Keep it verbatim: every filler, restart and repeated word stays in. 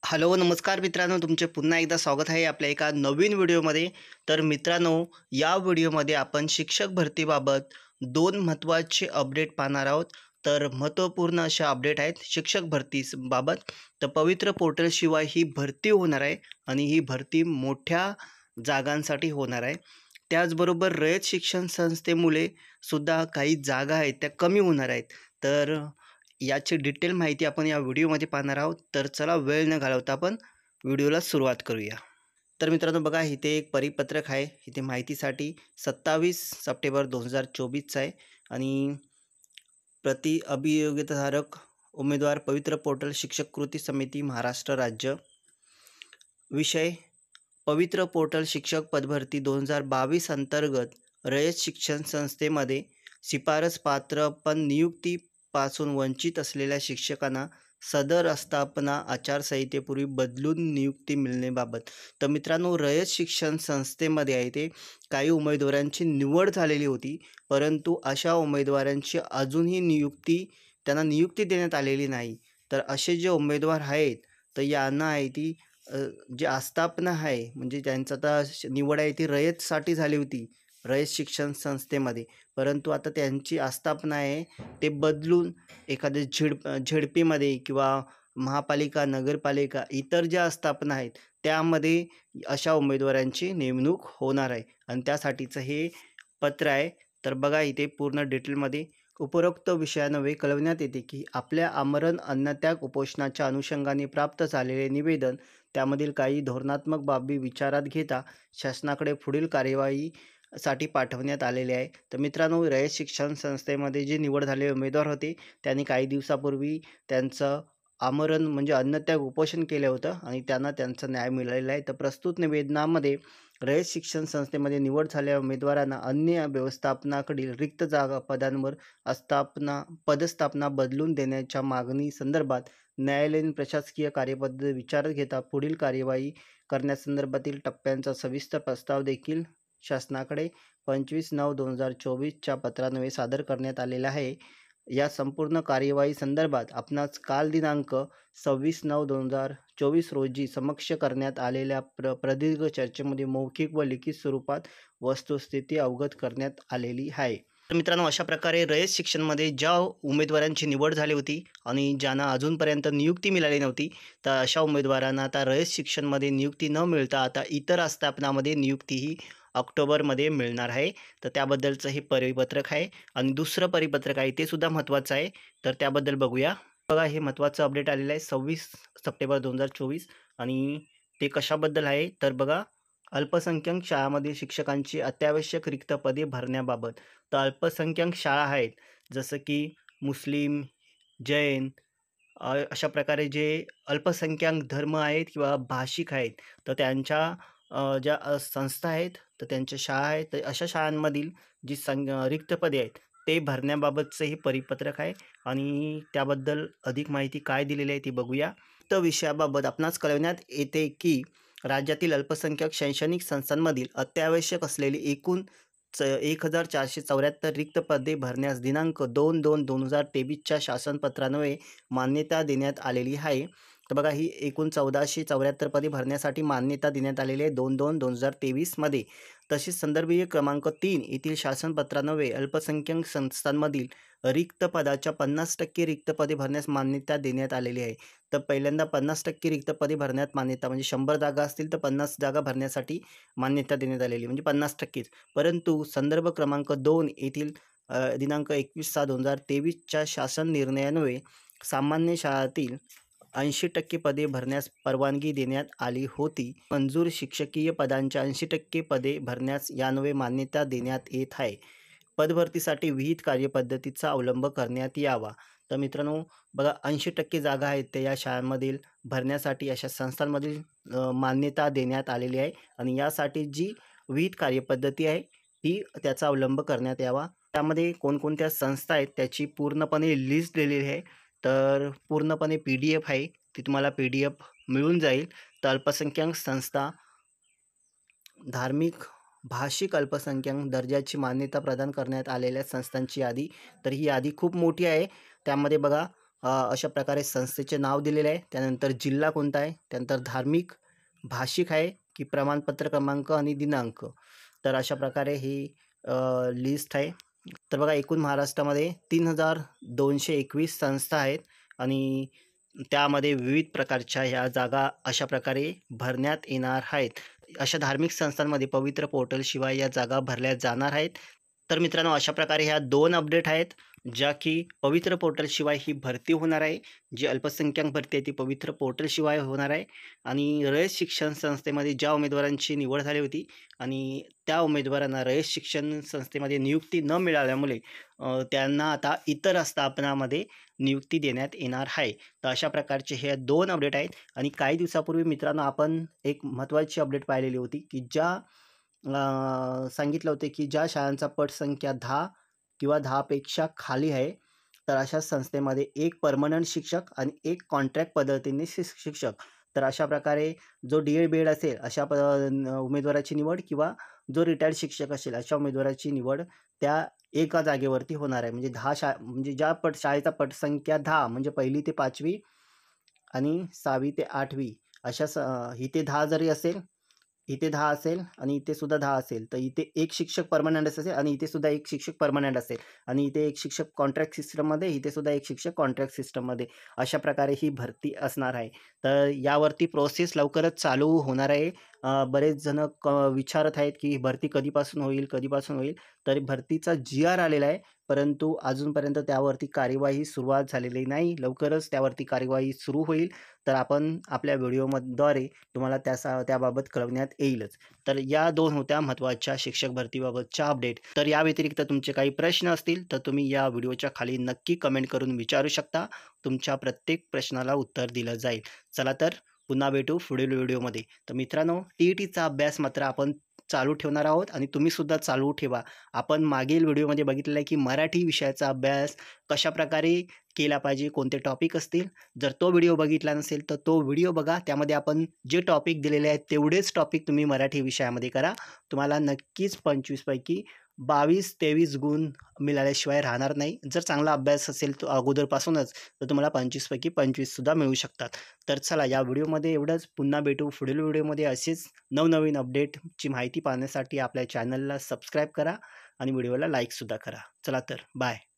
Hello, नमस्कार मित्रांनो. तुमचे पुन्हा एकदा स्वागत आहे आपल्या एका नवीन व्हिडिओमध्ये. तर मित्रांनो, या व्हिडिओमध्ये आपण शिक्षक भरतीबाबत दोन महत्त्वाचे अपडेट पाहणार आहोत. तर महत्त्वपूर्ण अशा अपडेट आहेत शिक्षक भरतीबाबत. तर पवित्र पोर्टलशिवाय ही भरती होणार आहे आणि ही भरती मोठ्या जागांसाठी होणार आहे. त्याचबरोबर रयत शिक्षण संस्थेमुळे सुद्धा काही जागा आहेत त्या कमी होणार आहेत. तर याची डिटेल माहिती आपण या व्हिडिओमध्ये पाहणार आहोत. तर चला वेळ न घालवता आपण व्हिडिओला सुरुवात करूया. तर मित्रांनो बघा, इथे एक परिपत्रक आहे. इथे माहितीसाठी सत्तावीस सप्टेंबर दोन हजार चोवीसचं आहे आणि प्रति अभियोग्यताधारक उमेदवार पवित्र पोर्टल शिक्षक कृती समिती महाराष्ट्र राज्य. विषय पवित्र पोर्टल शिक्षक पदभरती दोन हजार बावीस अंतर्गत रयत शिक्षण संस्थेमध्ये शिफारस पात्र पण नियुक्तीपासून वंचित असलेल्या शिक्षकांना सदर आस्थापना आचारसंहितेपूर्वी बदलून नियुक्ती मिळण्याबाबत. तर मित्रांनो, रयत शिक्षण संस्थेमध्ये आहे ते काही उमेदवारांची निवड झालेली होती, परंतु अशा उमेदवारांची अजूनही नियुक्ती त्यांना नियुक्ती देण्यात आलेली नाही. तर असे जे उमेदवार आहेत तर यांना आहे ती अ, जी आस्थापना आहे म्हणजे त्यांचं आता श- निवड आहे ती रयतसाठी झाली होती, रयत शिक्षण संस्थेमध्ये. परंतु आता त्यांची आस्थापना आहे ते बदलून एखाद्या झेड झेडपीमध्ये किंवा महापालिका, नगरपालिका इतर ज्या आस्थापना आहेत त्यामध्ये अशा उमेदवारांची नेमणूक होणार आहे आणि त्यासाठीचं हे पत्र आहे. तर बघा इथे पूर्ण डिटेलमध्ये उपरोक्त विषयान्वये कळविण्यात येते की आपल्या आमरण अन्नत्याग उपोषणाच्या अनुषंगाने प्राप्त झालेले निवेदन त्यामधील काही धोरणात्मक बाबी विचारात घेता शासनाकडे पुढील कार्यवाहीसाठी पाठवण्यात आलेले आहे. तर मित्रांनो, रयत शिक्षण संस्थेमध्ये जे निवड झालेले उमेदवार होते त्यांनी काही दिवसापूर्वी त्यांचं आमरण म्हणजे अन्नत्याग उपोषण केलं होतं आणि त्यांना त्यांचा न्याय मिळालेला आहे. तर प्रस्तुत निवेदनामध्ये रयत शिक्षण संस्थेमध्ये निवड झालेल्या उमेदवारांना अन्य व्यवस्थापनाकडील रिक्त जागा पदांवर आस्थापना पदस्थापना बदलून देण्याच्या मागणी संदर्भात न्यायालयीन प्रशासकीय कार्यपद्धती विचारात घेता पुढील कार्यवाही करण्यासंदर्भातील टप्प्यांचा सविस्तर प्रस्ताव देखील शासनाकडे पंचवीस नऊ दोन हजार चोवीसच्या पत्रान्वये सादर करण्यात आलेला आहे. या संपूर्ण कार्यवाही संदर्भात आपणास काल दिनांक सव्वीस नऊ दोन हजार चोवीस रोजी समक्ष करण्यात आलेल्या प्र प्रदीर्घ चर्चेमध्ये मौखिक व लिखित स्वरूपात वस्तुस्थिती अवगत करण्यात आलेली आहे. तर मित्रांनो, अशा प्रकारे रयत शिक्षणमध्ये ज्या उमेदवारांची निवड झाली होती आणि ज्यांना अजूनपर्यंत नियुक्ती मिळाली नव्हती, तर अशा उमेदवारांना आता रयत शिक्षणमध्ये नियुक्ती न मिळता आता इतर आस्थापनामध्ये नियुक्ती ही ऑक्टोबरमध्ये मिळणार आहे. तर त्याबद्दलचं हे परिपत्रक आहे आणि दुसरं परिपत्रक आहे ते सुद्धा महत्त्वाचं आहे. तर त्याबद्दल बघूया. बघा, हे महत्त्वाचं अपडेट आलेलं आहे सव्वीस सप्टेंबर दोन हजार चोवीस आणि ते कशाबद्दल आहे तर बघा, अल्पसंख्याक शाळांमधील शिक्षकांची अत्यावश्यक रिक्त पदे भरण्याबाबत. तर अल्पसंख्याक शाळा आहेत जसं की मुस्लिम, जैन, अ, अशा प्रकारे जे अल्पसंख्याक धर्म आहेत किंवा भाषिक आहेत तर त्यांच्या अ, ज्या अ, संस्था आहेत तर त्यांच्या शाळा आहेत तर अशा शाळांमधील जी सं अ, रिक्त पदे आहेत ते भरण्याबाबतचं हे परिपत्रक आहे आणि त्याबद्दल अधिक माहिती काय दिलेली आहे ती बघूया. तर विषयाबाबत आपणास कळवण्यात येते की राज्यातील अल्पसंख्याक शैक्षणिक संस्थांमधील अत्यावश्यक असलेली एकूण च एक हजार चारशे चौऱ्याहत्तर रिक्त पदे भरण्यास दिनांक दोन दोन दोन हजार तेवीसच्या शासनपत्रान्वये मान्यता देण्यात आलेली आहे. तर बघा, ही एकूण चौदाशे चौऱ्याहत्तर पदे भरण्यासाठी मान्यता देण्यात आलेली आहे दोन दोन दोन हजार तेवीसमध्ये. तसेच संदर्भीय क्रमांक तीन येथील शासनपत्रान्वये अल्पसंख्याक संस्थांमधील रिक्त पदाच्या पन्नास टक्के रिक्त पदे भरण्यास मान्यता देण्यात आलेली आहे. तर पहिल्यांदा पन्नास टक्के रिक्त पदे भरण्यात मान्यता म्हणजे शंभर जागा असतील तर पन्नास जागा भरण्यासाठी मान्यता देण्यात आलेली म्हणजे पन्नास टक्केच. परंतु संदर्भ क्रमांक दोन येथील अ, दिनांक एकवीस सहा दोन हजार तेवीसच्या शासन निर्णयान्वये सामान्य शाळातील ऐंशी टक्के पदे भरण्यास परवानगी देण्यात आली होती. मंजूर शिक्षकीय पदांच्या ऐंशी टक्के पदे भरण्यास यान्वये मान्यता देण्यात येत आहे. पदभरतीसाठी विहित कार्यपद्धतीचा अवलंब करण्यात यावा. तर मित्रांनो बघा, ऐंशी टक्के जागा आहेत त्या या शाळांमधील भरण्यासाठी अशा संस्थांमधील अ, मान्यता देण्यात आलेली आहे आणि यासाठी जी विहित कार्यपद्धती आहे ती त्याचा अवलंब करण्यात यावा. त्यामध्ये कोणकोणत्या संस्था आहेत त्याची पूर्णपणे लिस्ट दिलेली आहे. तर पूर्णपणे पी डी एफ आहे, ती तुम्हाला पी डी एफ मिळून जाईल. तर अल्पसंख्याक संस्था, धार्मिक, भाषिक अल्पसंख्याक दर्जाची मान्यता प्रदान करण्यात आलेल्या संस्थांची यादी. तर ही यादी खूप मोठी आहे. त्यामध्ये बघा, अ, अशा प्रकारे संस्थेचे नाव दिलेले आहे. त्यानंतर जिल्हा कोणता आहे, त्यानंतर धार्मिक, भाषिक आहे की प्रमाणपत्र क्रमांक आणि दिनांक. तर अशा प्रकारे ही लिस्ट आहे. तर बघा एकूण महाराष्ट्रामध्ये तीन हजार दोनशे एकवीस संस्था आहेत आणि त्यामध्ये विविध प्रकारच्या ह्या जागा अशा प्रकारे भरण्यात येणार आहेत. अशा धार्मिक संस्थांमध्ये पवित्र पोर्टलशिवाय या जागा भरल्या जाणार आहेत. तर मित्रांनो अशा प्रकारे ह्या दोन अपडेट आहेत ज्या की पवित्र पोर्टलशिवाय ही भरती होणार आहे. जी अल्पसंख्याक भरती आहे ती पवित्र पोर्टलशिवाय होणार आहे आणि रयत शिक्षण संस्थेमध्ये ज्या उमेदवारांची निवड झाली होती आणि त्या उमेदवारांना रयत शिक्षण संस्थेमध्ये नियुक्ती न मिळाल्यामुळे अ, त्यांना आता इतर आस्थापनामध्ये नियुक्ती देण्यात येणार आहे. तर अशा प्रकारचे हे दोन अपडेट आहेत आणि काही दिवसापूर्वी मित्रांनो आपण एक महत्त्वाची अपडेट पाहिलेली होती की ज्या अ, सांगितलं होते की ज्या शाळांचा पटसंख्या दहा किंवा दहापेक्षा खाली आहे तर अशा संस्थेमध्ये एक परमनंट शिक्षक आणि एक कॉन्ट्रॅक्ट पद्धतीने शिक शिक्षक. तर अशा प्रकारे जो डी एड बी एड असेल अशा प न उमेदवाराची निवड किंवा जो रिटायर्ड शिक्षक असेल अशा उमेदवाराची निवड त्या एका जागेवरती होणार आहे. म्हणजे दहा शा म्हणजे ज्या पट शाळेचा पटसंख्या दहा म्हणजे पहिली ते पाचवी आणि सहावी ते आठवी अशा स इथे दहा जरी असेल, इथे दहा असेल आणि इथे सुद्धा दहा असेल, तर इथे एक शिक्षक परमनंट असेल आणि इथे सुद्धा एक शिक्षक परमनंट असेल आणि इथे एक शिक्षक कॉन्ट्रॅक्ट सिस्टममध्ये, इथे सुद्धा एक शिक्षक कॉन्ट्रॅक्ट सिस्टममध्ये. अशा प्रकारे ही भरती असणार आहे. तर यावरती प्रोसेस लवकरच चालू होणार आहे. अ, बरेच जण क विचारत आहेत, की ही भरती कधीपासून होईल, कधीपासून होईल? तर भरतीचा जी आर आलेला आहे, परंतु अजूनपर्यंत त्यावरती कार्यवाही सुरुवात झालेली नाही. लवकरच त्यावरती कार्यवाही सुरू होईल. तर आपण आपल्या व्हिडिओमद्वारे तुम्हाला त्याचा त्याबाबत कळवण्यात येईलच. तर या दोन होत्या महत्त्वाच्या शिक्षक भरतीबाबतच्या अपडेट. तर या व्यतिरिक्त तुमचे काही प्रश्न असतील तर तुम्ही या व्हिडिओच्या खाली नक्की कमेंट करून विचारू शकता. तुमच्या प्रत्येक प्रश्नाला उत्तर दिलं जाईल. चला तर पुन्हा भेटू पुढील व्हिडिओमध्ये. तर मित्रांनो टी ई टीचा अभ्यास मात्र आपण चालू ठेवणार आहोत आणि तुम्हीसुद्धा चालू ठेवा. आपण मागील व्हिडिओमध्ये बघितलेलं आहे की मराठी विषयाचा अभ्यास कशाप्रकारे केला पाहिजे, कोणते टॉपिक असतील. जर तो व्हिडिओ बघितला नसेल तर तो व्हिडिओ बघा. त्यामध्ये आपण जे टॉपिक दिलेले आहेत तेवढेच टॉपिक तुम्ही मराठी विषयामध्ये करा. तुम्हाला नक्कीच पंचवीस पैकी बावीस तेवीस गुण मिळाल्याशिवाय राहणार नाही. जर चांगला अभ्यास असेल तो अगोदरपासूनच तर तुम्हाला पंचवीस पैकी पंचवीस सुद्धा मिळू शकतात. तर चला या व्हिडिओमध्ये एवढंच. पुन्हा भेटू पुढील व्हिडिओमध्ये. असेच नवनवीन अपडेटची माहिती पाहण्यासाठी आपल्या चॅनलला सबस्क्राईब करा आणि व्हिडिओला लाईकसुद्धा करा. चला तर बाय.